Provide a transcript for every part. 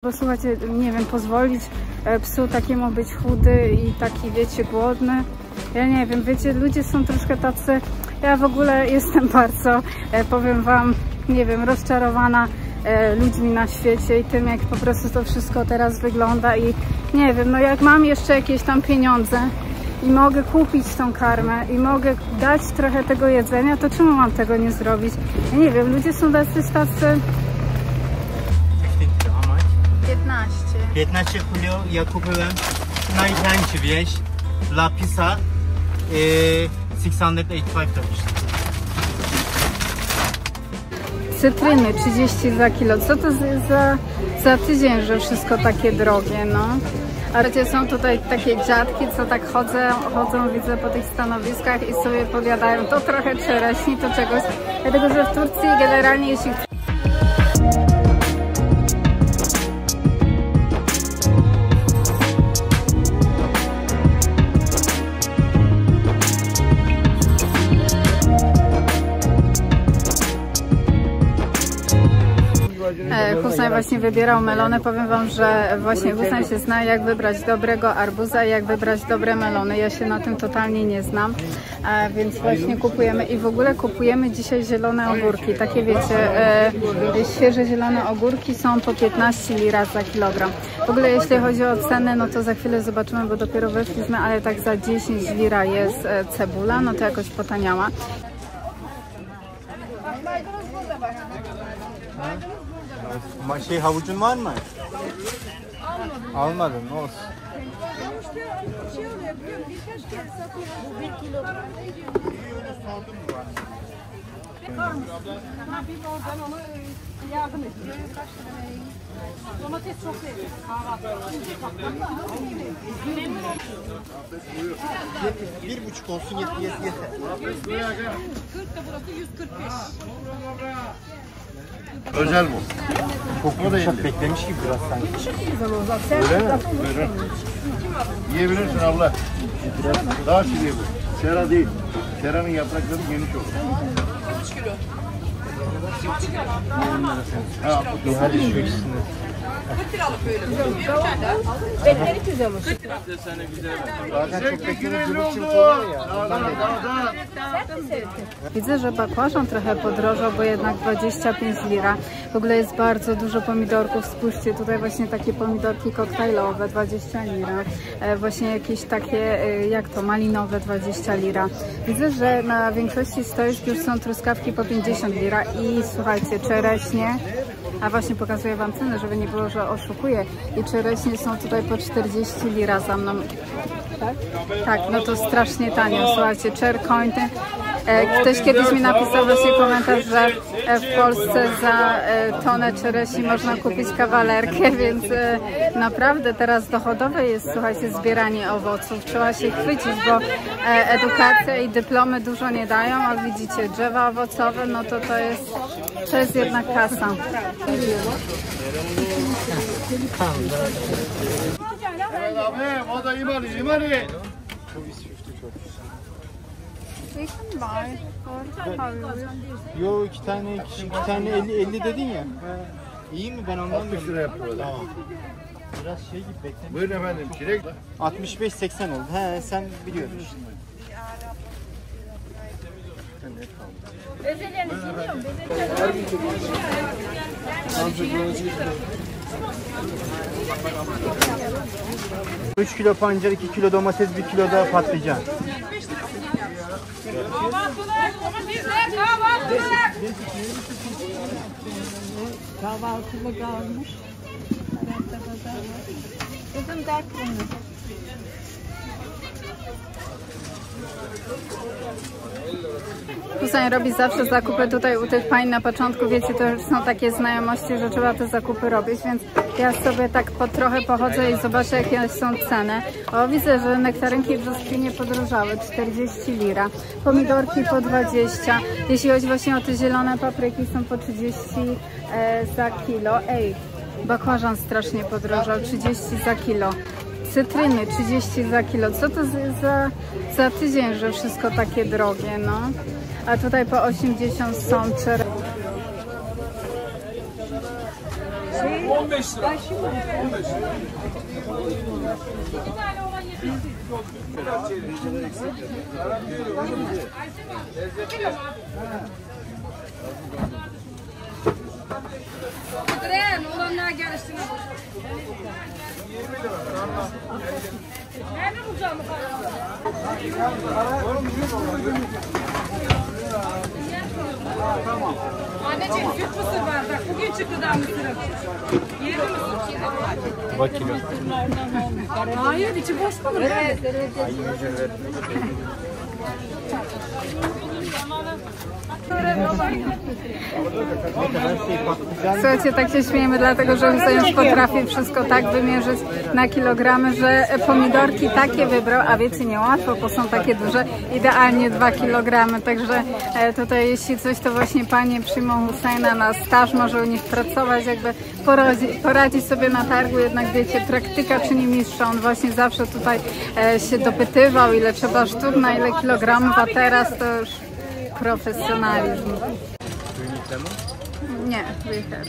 słuchajcie, nie wiem, pozwolić psu takiemu być chudy i taki, wiecie, głodny. Ja nie wiem, wiecie, ludzie są troszkę tacy, ja w ogóle jestem bardzo, powiem wam, nie wiem, rozczarowana ludźmi na świecie i tym, jak po prostu to wszystko teraz wygląda i nie wiem, no jak mam jeszcze jakieś tam pieniądze i mogę kupić tą karmę i mogę dać trochę tego jedzenia, to czemu mam tego nie zrobić? Ja nie wiem, ludzie są tacy 15. 15 kilo ja kupiłem najtańszy wieś dla pisa 685 dolarów. Cytryny 30 za kilo. Co to za tydzień, że wszystko takie drogie, no? A wiecie, są tutaj takie dziadki, co tak chodzą, widzę po tych stanowiskach i sobie powiadają, to trochę czereśni, to czegoś. Dlatego, że w Turcji generalnie jeśli Hussein właśnie wybierał melony. Powiem wam, że właśnie Hussein się zna, jak wybrać dobrego arbuza i jak wybrać dobre melony. Ja się na tym totalnie nie znam, więc właśnie kupujemy i w ogóle kupujemy dzisiaj zielone ogórki. Takie wiecie, świeże zielone ogórki są po 15 lira za kilogram. W ogóle jeśli chodzi o ceny, no to za chwilę zobaczymy, bo dopiero weszliśmy, ale tak za 10 lira jest cebula, no to jakoś potaniała. Şey havucun var mı? Almadım, olsun. Bu 1 kilo. Yardım et. Domates çok lezzetli. Bir buçuk olsun yeter. 40 da burası 145. Özel bu. Kokma da Çok yedi. beklemiş gibi biraz sanki. Öyle mi? Buyurun. Yiyebilirsin abla. Daha çiğ bu. Sera değil. Sera'nın yaprakları geniş olur. Kaç kilo? Ha, Hadi şu ikisini. 40 liralık böyle. Bir tane daha. Etleri güzelmiş. Bazen çok beklediğimiz cıvık cıvık oluyor ya. Ondan dedim. Widzę, że bakłażan trochę podrożał, bo jednak 25 lira. W ogóle jest bardzo dużo pomidorków. Spójrzcie, tutaj właśnie takie pomidorki koktajlowe, 20 lira. Właśnie jakieś takie, jak to, malinowe, 20 lira. Widzę, że na większości stoisk już są truskawki po 50 lira i słuchajcie, czereśnie. A właśnie pokazuję wam cenę, żeby nie było, że oszukuję. I czereśnie są tutaj po 40 lira za mną. Tak? Tak, no to strasznie tanio. Słuchajcie, czerkońty. Ktoś kiedyś mi napisał właśnie komentarz, że w Polsce za tonę czereśni można kupić kawalerkę, więc naprawdę teraz dochodowe jest, słuchajcie, zbieranie owoców. Trzeba się chwycić, bo edukacja i dyplomy dużo nie dają, a widzicie, drzewa owocowe, no to jest jednak kasa. Evet abi, o da imali. Yo iki tane 50 dedin ya. İyi mi? Ben ondan 60 lira yapıyor. Tamam. Biraz şey gibi bekledim. Buyurun efendim, çilek. 65-80 oldu. He sen biliyorsun işte. Üç kilo pancar, 2 kilo domates, 1 kilo da patlıcan. Kahvaltılık almış. Kızım dert bunu. Hussein robi zawsze zakupy tutaj u tych pań na początku, wiecie, to już są takie znajomości, że trzeba te zakupy robić, więc ja sobie tak trochę pochodzę i zobaczę, jakie są ceny. O, widzę, że nektarynki w brzoskwinie podrożały, 40 lira, pomidorki po 20, jeśli chodzi właśnie o te zielone papryki, są po 30 za kilo. Ej, bakłażan strasznie podrożał, 30 za kilo. Cytryny 30 za kilo. Co to za tydzień, że wszystko takie drogie, no? A tutaj po 80 są czerwone. 15 lira. 15 lira. Olanlar gelsin. Nerede bulacağım bu anneciğim süt mısır var bak bugün çıktı daha mısırım. Yedi mısır. Bak kilo. Hayır içi boş mu? Evet. Słuchajcie, tak się śmiejemy, dlatego że już potrafi wszystko tak wymierzyć na kilogramy, że pomidorki takie wybrał, a wiecie, niełatwo, bo są takie duże, idealnie 2 kg, także tutaj jeśli coś, to właśnie panie przyjmą Husajna na staż, może u nich pracować, jakby poradzi sobie na targu, jednak wiecie, praktyka czyni mistrza, on właśnie zawsze tutaj się dopytywał, ile trzeba sztuk, na ile kilogramów, a teraz to już profesjonalizm. Nie, we have.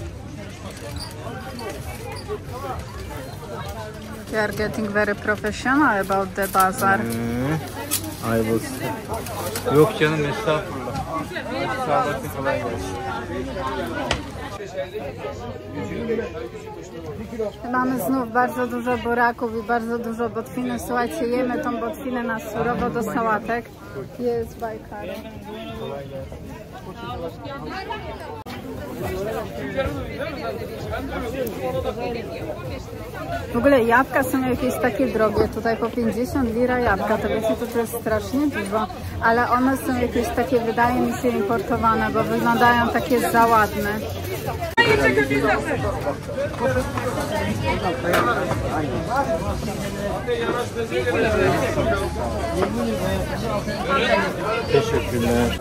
You are getting very professional about the bazaar. I was. Yok canım, estağfurullah. Sağlıklı, kolay gelsin. Mamy znów bardzo dużo buraków i bardzo dużo botwiny. Słuchajcie, jemy tą botwinę na surowo do sałatek. Jest bajkary. W ogóle jabłka są jakieś takie drogie, tutaj po 50 lira jabłka, to wiecie, to jest strasznie dużo, ale one są jakieś takie, wydaje mi się, importowane, bo wyglądają takie za ładne. Teşekkürler.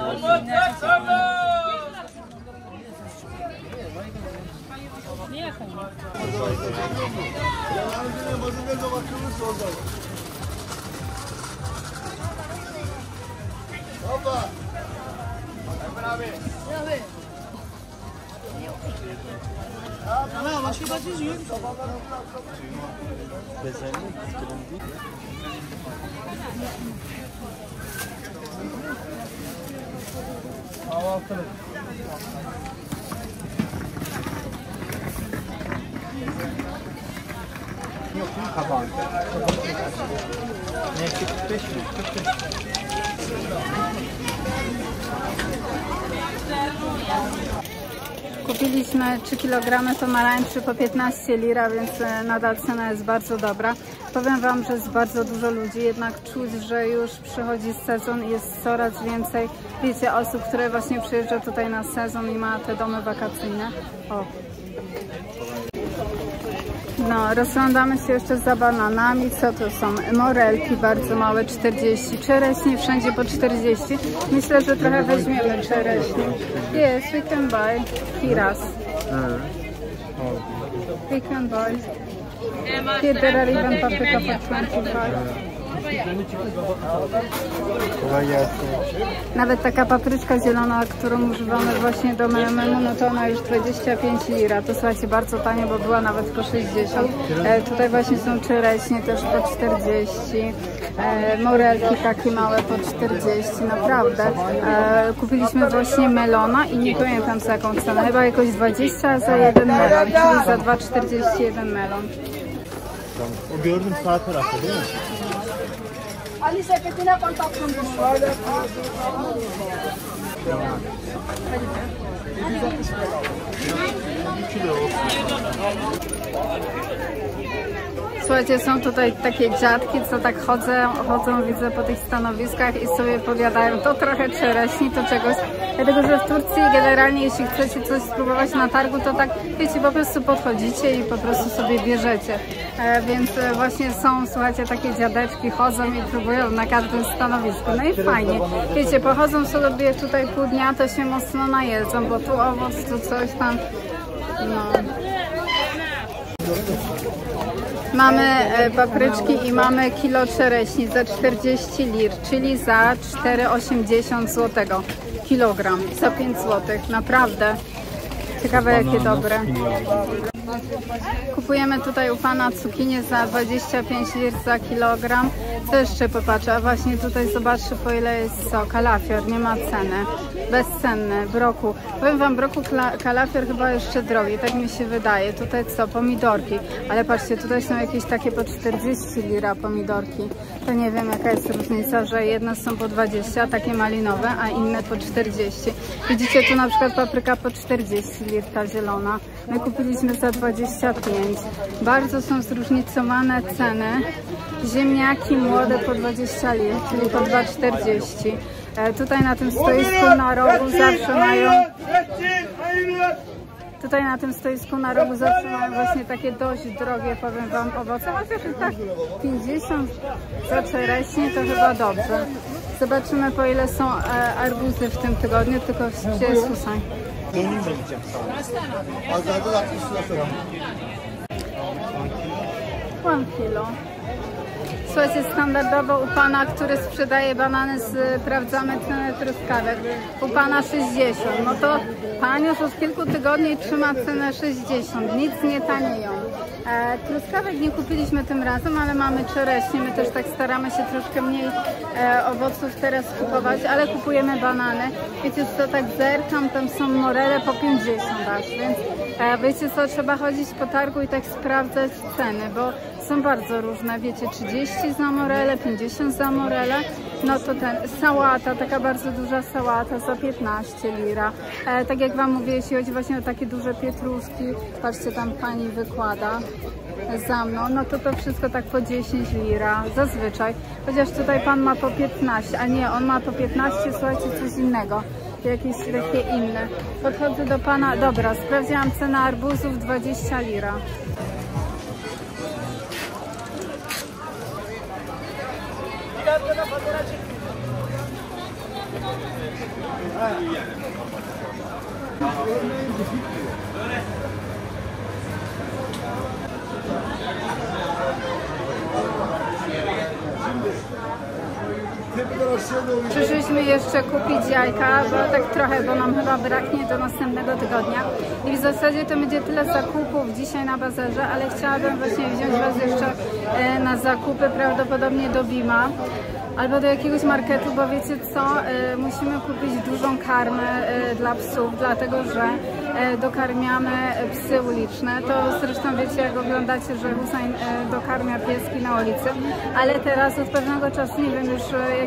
Yok, kabağın. Ne, 45 mi? 45. Kupiliśmy 3 kg pomarańczy po 15 lira, więc nadal cena jest bardzo dobra. Powiem wam, że jest bardzo dużo ludzi, jednak czuć, że już przychodzi sezon i jest coraz więcej, wiecie, osób, które właśnie przyjeżdża tutaj na sezon i ma te domy wakacyjne. O. No, rozglądamy się jeszcze za bananami. Co to są? Morelki bardzo małe, 40. Czereśnie wszędzie po 40. Myślę, że trochę weźmiemy czereśnie. Yes, we can buy kiras. We can buy. Here there are even paprika for 25. Nawet taka papryczka zielona, którą używamy właśnie do menu, no to ona już 25 lira. To słuchajcie, bardzo tanie, bo była nawet po 60. Tutaj właśnie są czereśnie też po 40. Morelki takie małe po 40, naprawdę. Kupiliśmy właśnie melona i nie pamiętam za jaką cenę. Chyba jakoś 20 za jeden melon, czyli za 2,41 melon. O gördüm sağ tarafta değil mi? Ali sepetine koy tatlım bunu. Słuchajcie, są tutaj takie dziadki, co tak chodzą, widzę, po tych stanowiskach i sobie powiadają, to trochę czereśni, to czegoś. Dlatego, że w Turcji generalnie, jeśli chcecie coś spróbować na targu, to tak, wiecie, po prostu podchodzicie i po prostu sobie bierzecie. Więc właśnie są, słuchajcie, takie dziadeczki, chodzą i próbują na każdym stanowisku. No i fajnie. Wiecie, pochodzą sobie tutaj pół dnia, to się mocno najedzą, bo tu owoc, tu coś tam, no. Mamy papryczki i mamy kilo czereśni za 40 lir, czyli za 4,80 zł kilogram, za 5 zł. Naprawdę ciekawe, jakie dobre. Kupujemy tutaj u pana cukinię za 25 lir za kilogram. Co jeszcze popatrzę? A właśnie tutaj zobaczcie, po ile jest co. Kalafior, nie ma ceny. Bezcenny. Broku. Powiem wam, broku kalafior chyba jeszcze drogi, tak mi się wydaje. Tutaj co? Pomidorki. Ale patrzcie, tutaj są jakieś takie po 40 lira pomidorki. To nie wiem, jaka jest różnica, że jedne są po 20, takie malinowe, a inne po 40. Widzicie, tu na przykład papryka po 40 lir, ta zielona. My kupiliśmy za 25. Bardzo są zróżnicowane ceny. Ziemniaki młode po 20 lir, czyli po 2,40. Tutaj na tym stoisku na rogu zawsze mają... Tutaj na tym stoisku na rogu zawsze mają właśnie takie dość drogie, powiem wam, owoce. Chociaż i tak 50 za czereśnie to chyba dobrze. Zobaczymy, po ile są arbuzy w tym tygodniu, tylko gdzie jest Husań. 1 kilo. Słuchajcie, standardowo u pana, który sprzedaje banany, sprawdzamy cenę truskawek. U pana 60. No to pan już od kilku tygodni trzyma cenę 60. Nic nie tanieją. Truskawek nie kupiliśmy tym razem, ale mamy czereśnie. My też tak staramy się troszkę mniej owoców teraz kupować, ale kupujemy banany. Wiecie co, tak zerkam, tam są morele po 50 aż, więc wiecie co, trzeba chodzić po targu i tak sprawdzać ceny, bo są bardzo różne, wiecie, 30 za morele, 50 za morele, no to ten, sałata, taka bardzo duża sałata za 15 lira. Tak jak wam mówię, jeśli chodzi właśnie o takie duże pietruszki, patrzcie, tam pani wykłada za mną, no to wszystko tak po 10 lira, zazwyczaj, chociaż tutaj pan ma po 15, a nie, on ma po 15, słuchajcie, coś innego. Jakieś takie inne. Podchodzę do pana, dobra, sprawdziłam cenę arbuzów, 20 lira. Przyszliśmy jeszcze kupić jajka, bo tak trochę, bo nam chyba braknie do następnego tygodnia. I w zasadzie to będzie tyle zakupów dzisiaj na bazarze, ale chciałabym właśnie wziąć was jeszcze na zakupy, prawdopodobnie do Bima albo do jakiegoś marketu, bo wiecie co, musimy kupić dużą karmę dla psów, dlatego że dokarmiamy psy uliczne. To zresztą wiecie, jak oglądacie, że Husain dokarmia pieski na ulicy, ale teraz od pewnego czasu, nie wiem, już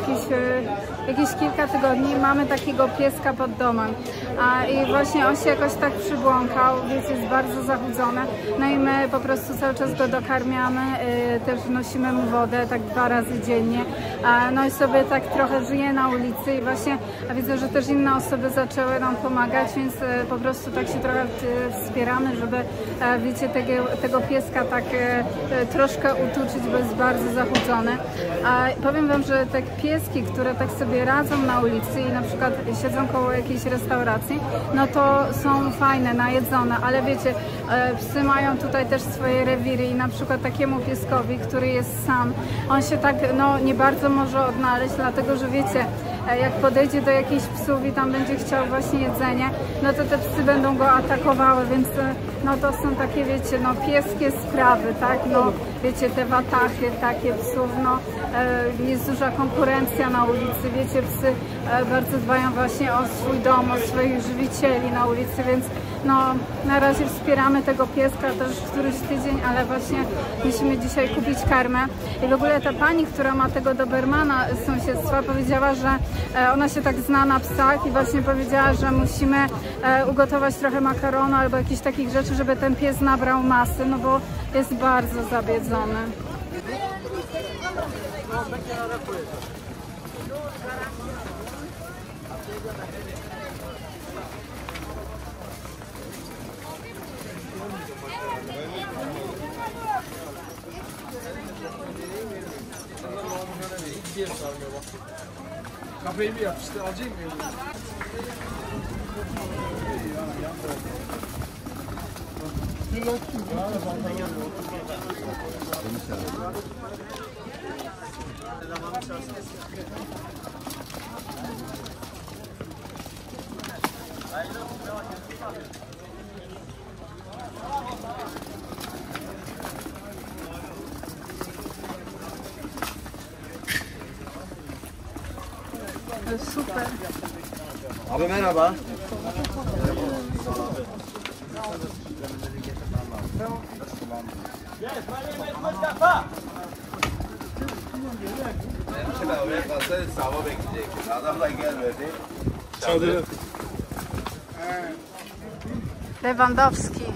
jakieś kilka tygodni mamy takiego pieska pod domem. I właśnie on się jakoś tak przybłąkał, wiecie, jest bardzo zachudzony. No i my po prostu cały czas go dokarmiamy, też nosimy mu wodę tak 2 razy dziennie. No i sobie tak trochę żyje na ulicy i właśnie, a widzę, że też inne osoby zaczęły nam pomagać, więc po prostu tak się trochę wspieramy, żeby, wiecie, tego pieska tak troszkę utuczyć, bo jest bardzo zachudzony. Powiem wam, że te pieski, które tak sobie radzą na ulicy i na przykład siedzą koło jakiejś restauracji, no to są fajne, najedzone, ale wiecie, psy mają tutaj też swoje rewiry i na przykład takiemu pieskowi, który jest sam, on się tak, no, nie bardzo może odnaleźć, dlatego że wiecie, jak podejdzie do jakichś psów i tam będzie chciał właśnie jedzenie, no to te psy będą go atakowały, więc no to są takie, wiecie, no pieskie sprawy, tak, no wiecie, te watachy takie psów, no jest duża konkurencja na ulicy, wiecie, psy bardzo dbają właśnie o swój dom, o swoich żywicieli na ulicy, więc no na razie wspieramy tego pieska też któryś tydzień, ale właśnie musimy dzisiaj kupić karmę. I w ogóle ta pani, która ma tego dobermana z sąsiedztwa, powiedziała, że ona się tak zna na psach i właśnie powiedziała, że musimy ugotować trochę makaronu albo jakichś takich rzeczy, żeby ten pies nabrał masy, no bo jest bardzo zabiedzony. Kafayı bir yapıştı, alacak mıyım? Super. Abi merhaba. Şimdi oraya kalsaydı sabah bekleyecektik. Adamla gelmedi. Çadır. Lewandowski.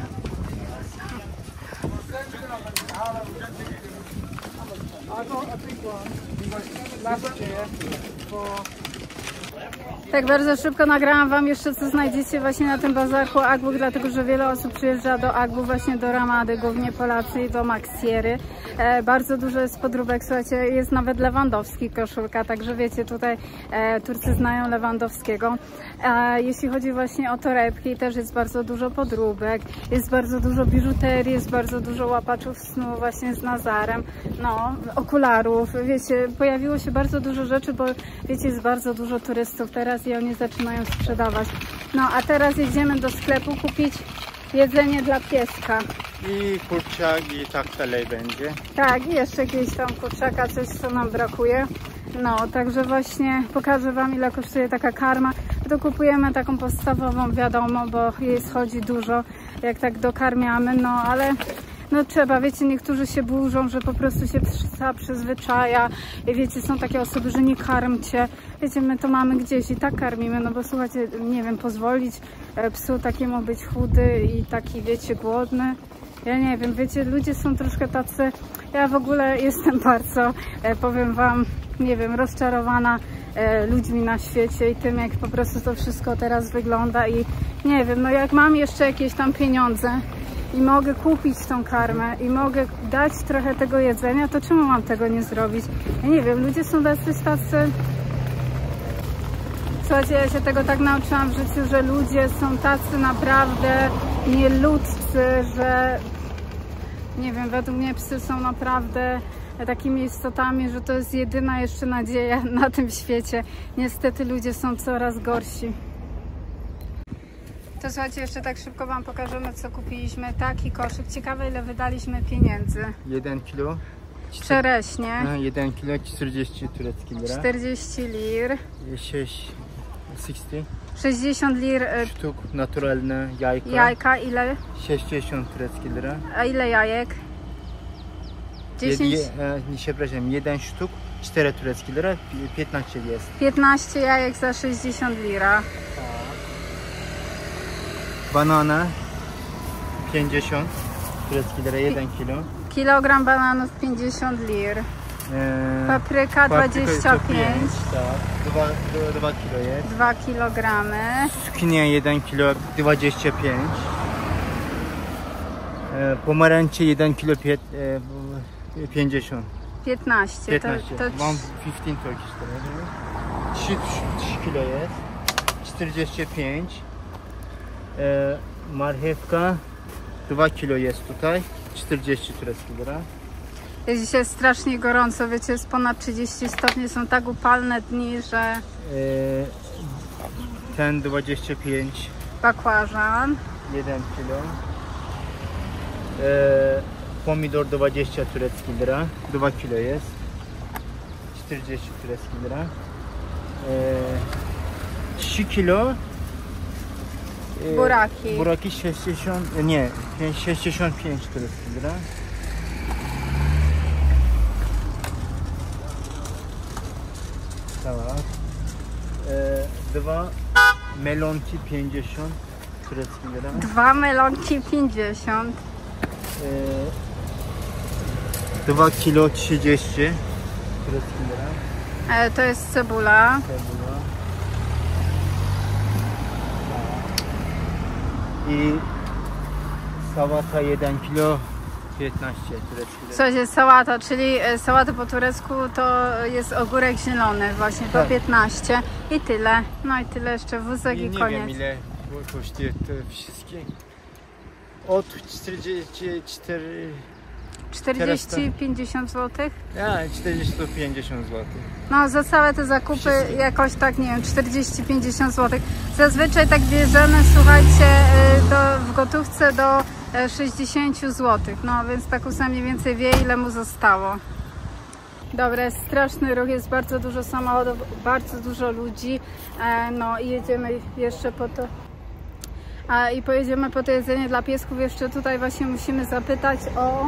Tak bardzo szybko nagrałam Wam jeszcze, co znajdziecie właśnie na tym bazarku Akbuk, dlatego że wiele osób przyjeżdża do Akbuk, właśnie do Ramady, głównie Polacy, i do Maksiery. Bardzo dużo jest podróbek, słuchajcie, jest nawet Lewandowski koszulka, także wiecie, tutaj Turcy znają Lewandowskiego. Jeśli chodzi właśnie o torebki, też jest bardzo dużo podróbek, jest bardzo dużo biżuterii, jest bardzo dużo łapaczów snu właśnie z Nazarem, no, okularów, wiecie, pojawiło się bardzo dużo rzeczy, bo wiecie, jest bardzo dużo turystów teraz i oni zaczynają sprzedawać. No a teraz jedziemy do sklepu kupić jedzenie dla pieska. I kurczak i tak dalej będzie. Tak, i jeszcze jakieś tam kurczaka, coś co nam brakuje. No, także właśnie pokażę Wam, ile kosztuje taka karma. To kupujemy taką podstawową, wiadomo, bo jej schodzi dużo, jak tak dokarmiamy, no ale no trzeba, wiecie, niektórzy się burzą, że po prostu się psa przyzwyczaja i wiecie, są takie osoby, że nie karmcie. Wiecie, my to mamy gdzieś i tak karmimy, no bo słuchajcie, nie wiem, pozwolić psu takiemu być chudy i taki, wiecie, głodny. Ja nie wiem, wiecie, ludzie są troszkę tacy, ja w ogóle jestem bardzo, powiem Wam, nie wiem, rozczarowana ludźmi na świecie i tym, jak po prostu to wszystko teraz wygląda i nie wiem, no jak mam jeszcze jakieś tam pieniądze i mogę kupić tą karmę i mogę dać trochę tego jedzenia, to czemu mam tego nie zrobić? Ja nie wiem, ludzie są tacy... Słuchajcie, ja się tego tak nauczyłam w życiu, że ludzie są tacy naprawdę nieludzcy, że nie wiem, według mnie psy są naprawdę takimi istotami, że to jest jedyna jeszcze nadzieja na tym świecie. Niestety ludzie są coraz gorsi. To słuchajcie, jeszcze tak szybko Wam pokażemy, co kupiliśmy. Taki koszyk. Ciekawe, ile wydaliśmy pieniędzy. 1 kilo. Czereśnie. 1 kilo 40 turecki lira. 40 lir. 60 lir. Sztuk naturalne jajka. Jajka ile? 60 turecki lira. A ile jajek? 10? Przepraszam, 1 sztuk 4 turecki lira, 15 jest. 15 jajek za 60 lira. Banana 50 turecki lira, 1 kilo. Kilogram bananów 50 lir. Papryka 25. Tak, 2 kilo jest. 2 kilogramy. Cukinia 1 kilo 25. Pomarańcze 1 kilo 50. 15. 15. To Mam 15 Turkish lira. 3 kilo jest. 45. Marchewka 2 kilo jest tutaj. 40 turecki lira. jest dzisiaj strasznie gorąco, wiecie, jest ponad 30 stopni, są tak upalne dni, że... Ten 25. Bakłażan. 1 kilo. Pomidor 20 turecki lira. 2 kilo jest. 40 turecki lira. 3 kilo. Buraki. Buraki 60, nie, 65 turecki lira. Tak. 2 melonki 50 turecki lira. 2 melonki 50. 2 kilo 30 turecki lira. To jest cebula. I sałata 1 kilo 15 turecki lira. Słuchajcie, sałata, czyli sałata po turecku to jest ogórek zielony, właśnie po 15 i tyle. No i tyle, jeszcze wózek i nie koniec. wiem, ile kosztuje to wszystkie. Od 44... 40-50 zł? Ja, 40-50 zł. No za całe te zakupy jakoś tak, nie wiem, 40-50 zł. Zazwyczaj tak bierzemy, słuchajcie, w gotówce do 60 zł. No więc tak mniej więcej wie, ile mu zostało. Dobra, jest straszny ruch, jest bardzo dużo samochodów, bardzo dużo ludzi. No i jedziemy jeszcze po to. I pojedziemy po to jedzenie dla piesków. Jeszcze tutaj właśnie musimy zapytać o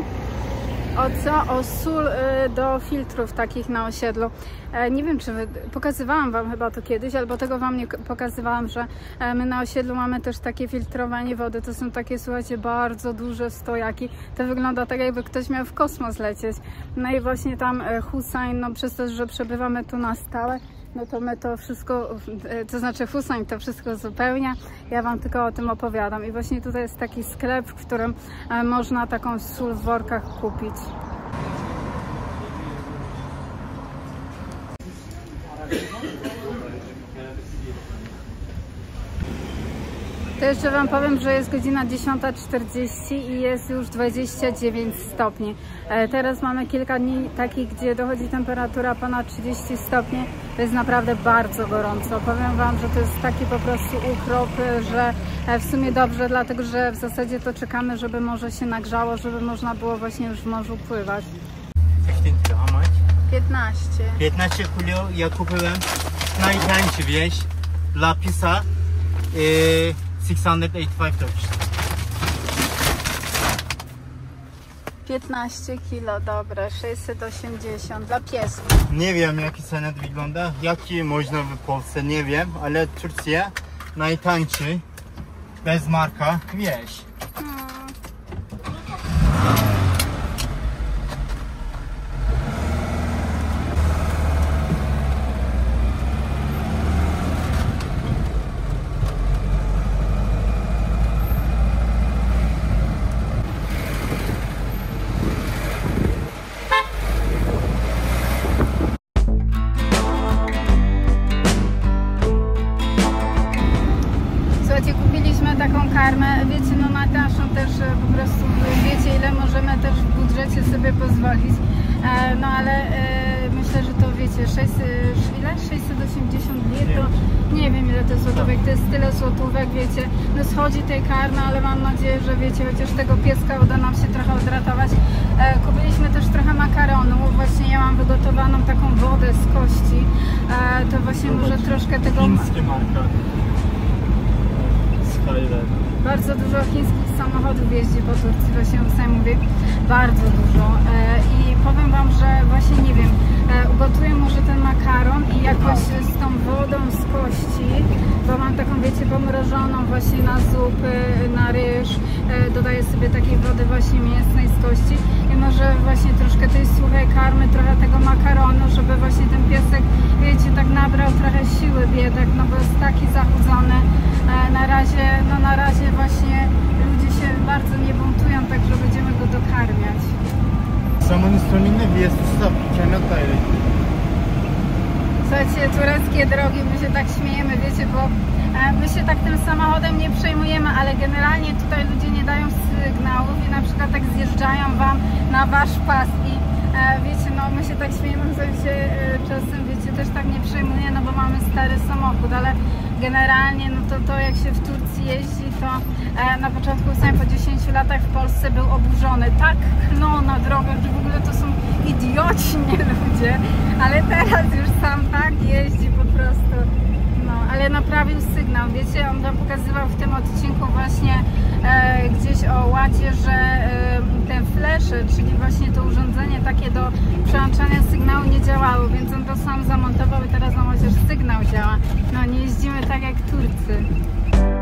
sól do filtrów takich na osiedlu. Nie wiem, czy pokazywałam Wam chyba to kiedyś, albo tego Wam nie pokazywałam, że my na osiedlu mamy też takie filtrowanie wody. To są takie, słuchajcie, bardzo duże stojaki. To wygląda tak, jakby ktoś miał w kosmos lecieć. No i właśnie tam Hussein, no przez to, że przebywamy tu na stałe, no to my to wszystko, to znaczy Hussein to wszystko uzupełnia. Ja Wam tylko o tym opowiadam. I właśnie tutaj jest taki sklep, w którym można taką sól w workach kupić. To jeszcze Wam powiem, że jest godzina 10:40 i jest już 29 stopni. Teraz mamy kilka dni takich, gdzie dochodzi temperatura ponad 30 stopni. To jest naprawdę bardzo gorąco. Powiem Wam, że to jest taki po prostu ukrop, że w sumie dobrze, dlatego że w zasadzie to czekamy, żeby morze się nagrzało, żeby można było właśnie już w morzu pływać. 15. 15 kilo ja kupiłem najtańszy, wiesz, dla pisa 685 Turkish. 15 kilo, dobre, 680 dla piesków. Nie wiem, jaki cena wygląda, jaki można w Polsce, nie wiem, ale Turcja najtańszy, bez marka, wiesz. Kupiliśmy taką karmę, wiecie, no najtańszą też po prostu, wiecie, ile możemy też w budżecie sobie pozwolić, no ale myślę, że to wiecie, 680 lir, to nie wiem ile to złotówek, to jest tyle złotówek, wiecie, no schodzi tej karmy, ale mam nadzieję, że wiecie, chociaż tego pieska uda nam się trochę odratować. Kupiliśmy też trochę makaronu, właśnie ja mam wygotowaną taką wodę z kości, to właśnie może troszkę tego... Chińskie marka. Bardzo dużo chińskich samochodów jeździ po Turcji, właśnie Hussein mówi, bardzo dużo. I powiem Wam, że właśnie nie wiem, ugotuję może ten makaron i jakoś z tą wodą z kości, bo mam taką, wiecie, pomrożoną właśnie na zupy, na ryż, dodaję sobie takiej wody właśnie mięsnej z kości i może właśnie troszkę tej suchej karmy, trochę tego makaronu, żeby właśnie ten piesek, wiecie, tak nabrał trochę siły, biedak, no bo jest taki zachudzony. Na razie właśnie ludzie się bardzo nie buntują, także będziemy go dokarmiać. Samą stronę jest zaprzęgnięte. Słuchajcie, tureckie drogi, my się tak śmiejemy, wiecie, bo my się tak tym samochodem nie przejmujemy, ale generalnie tutaj ludzie nie dają sygnałów i na przykład tak zjeżdżają Wam na Wasz pas i wiecie, no my się tak śmiejemy, w sensie czasem, wiecie, też tak nie przejmuje, no bo mamy stary samochód, ale generalnie, no to jak się w Turcji jeździ, to na początku, sam po 10 latach w Polsce był oburzony, tak klną na drogach, że w ogóle to są idioci, nie ludzie, ale teraz już sam tak jeździ po prostu, no, ale naprawił sygnał, wiecie, on Wam pokazywał w tym odcinku właśnie gdzieś o ładzie, że te flesze, czyli właśnie to urządzenie takie do przełączania sygnału nie działało, więc on to sam zamontował i teraz nam chociaż sygnał działa. No nie jeździmy tak jak Turcy.